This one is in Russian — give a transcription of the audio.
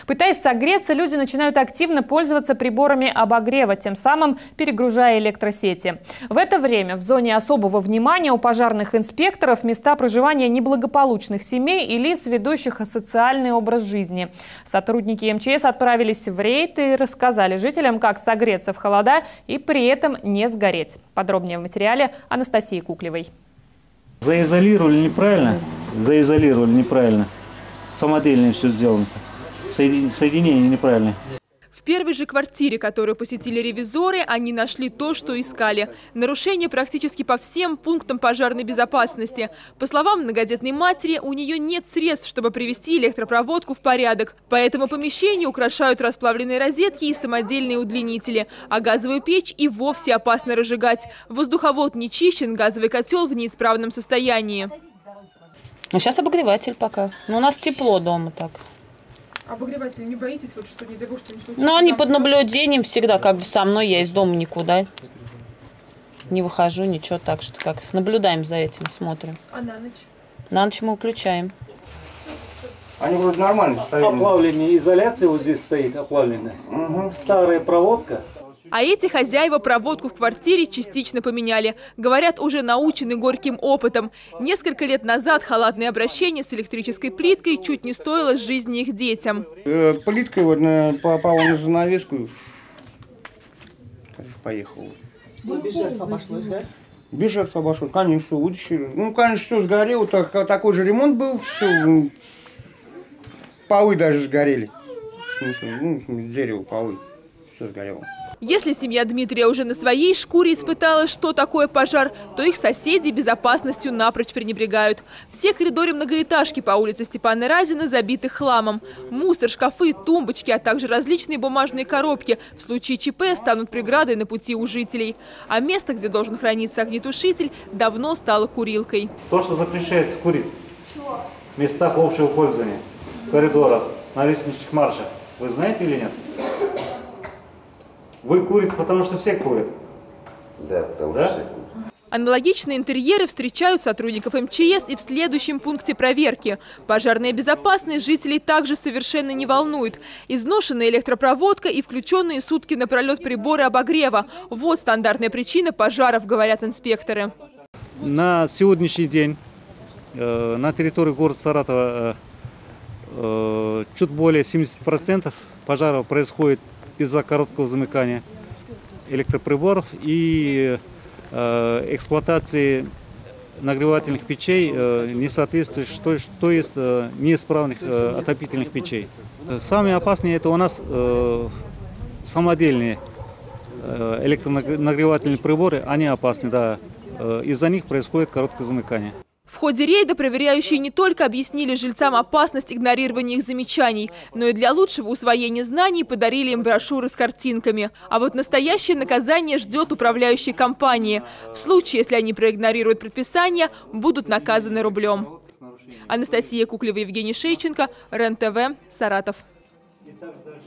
Пытаясь согреться, люди начинают активно пользоваться приборами обогрева, тем самым перегружая электросети. В это время в зоне особого внимания у пожарных инспекторов места проживания неблагополучных семей и лиц, ведущих асоциальный образ жизни. Сотрудники МЧС отправились в рейд и рассказали жителям, как согреться в холода и при этом не сгореть. Подробнее в материале Анастасии Куклевой. Заизолировали неправильно. Самодельно все сделано. Соединение неправильное. В первой же квартире, которую посетили ревизоры, они нашли то, что искали. Нарушение практически по всем пунктам пожарной безопасности. По словам многодетной матери, у нее нет средств, чтобы привести электропроводку в порядок. Поэтому помещение украшают расплавленные розетки и самодельные удлинители. А газовую печь и вовсе опасно разжигать. Воздуховод не чищен, газовый котел в неисправном состоянии. Ну, сейчас обогреватель пока. Но у нас тепло дома так. Обогреватель не боитесь, вот что не дай бог, что не случится? Ну, они под наблюдением всегда как бы со мной. Я из дома никуда не выхожу, ничего. Так что как наблюдаем за этим, смотрим. А на ночь? На ночь мы выключаем. Они вроде нормально стоят. Оплавление, изоляция вот здесь стоит, оплавленная. Угу. Старая проводка. А эти хозяева проводку в квартире частично поменяли. Говорят, уже научены горьким опытом. Несколько лет назад халатное обращение с электрической плиткой чуть не стоило жизни их детям. Плиткой вот попала на занавеску, поехала. Без жертв обошлось, да? Без жертв обошлось, конечно, вытащили. Ну, конечно, все сгорело, такой же ремонт был, все, полы даже сгорели. В смысле, дерево, полы, все сгорело. Если семья Дмитрия уже на своей шкуре испытала, что такое пожар, то их соседи безопасностью напрочь пренебрегают. Все коридоры многоэтажки по улице Степана Разина забиты хламом. Мусор, шкафы, тумбочки, а также различные бумажные коробки в случае ЧП станут преградой на пути у жителей. А место, где должен храниться огнетушитель, давно стало курилкой. То, что запрещается курить в местах общего пользования, в коридорах, на лестничных маршах, вы знаете или нет? Вы курите, потому что все курят? Да, потому что все курят. Аналогичные интерьеры встречают сотрудников МЧС и в следующем пункте проверки. Пожарная безопасность жителей также совершенно не волнует. Изношенная электропроводка и включенные сутки напролет приборы обогрева. Вот стандартная причина пожаров, говорят инспекторы. На сегодняшний день на территории города Саратова чуть более 70% пожаров происходит из-за короткого замыкания электроприборов и эксплуатации нагревательных печей, не соответствующих, то есть неисправных отопительных печей. Самые опасные это у нас самодельные электронагревательные приборы, они опасны, да, из-за них происходит короткое замыкание. В ходе рейда проверяющие не только объяснили жильцам опасность игнорирования их замечаний, но и для лучшего усвоения знаний подарили им брошюры с картинками. А вот настоящее наказание ждет управляющие компании. В случае, если они проигнорируют предписания, будут наказаны рублем. Анастасия Куклева, Евгений Шейченко, РЕН-ТВ, Саратов.